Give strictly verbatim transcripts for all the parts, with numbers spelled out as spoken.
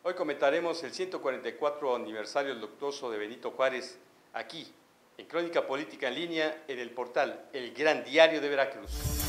Hoy comentaremos el ciento cuarenta y cuatro aniversario luctuoso de Benito Juárez, aquí, en Crónica Política en Línea, en el portal El Gran Diario de Veracruz.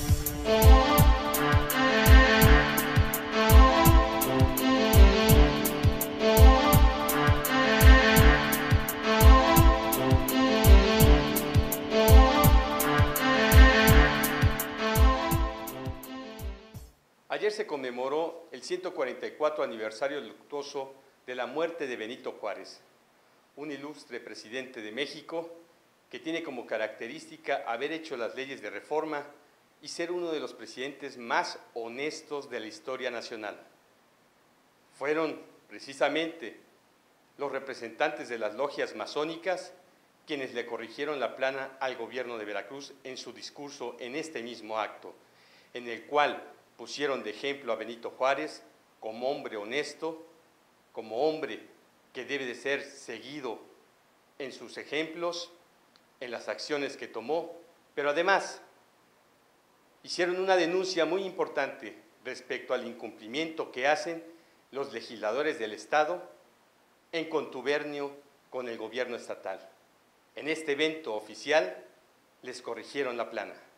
Ayer se conmemoró el ciento cuarenta y cuatro aniversario luctuoso de la muerte de Benito Juárez, un ilustre presidente de México que tiene como característica haber hecho las leyes de reforma y ser uno de los presidentes más honestos de la historia nacional. Fueron precisamente los representantes de las logias masónicas quienes le corrigieron la plana al gobierno de Veracruz en su discurso en este mismo acto, en el cual pusieron de ejemplo a Benito Juárez como hombre honesto, como hombre que debe de ser seguido en sus ejemplos, en las acciones que tomó, pero además hicieron una denuncia muy importante respecto al incumplimiento que hacen los legisladores del Estado en contubernio con el gobierno estatal. En este evento oficial les corrigieron la plana.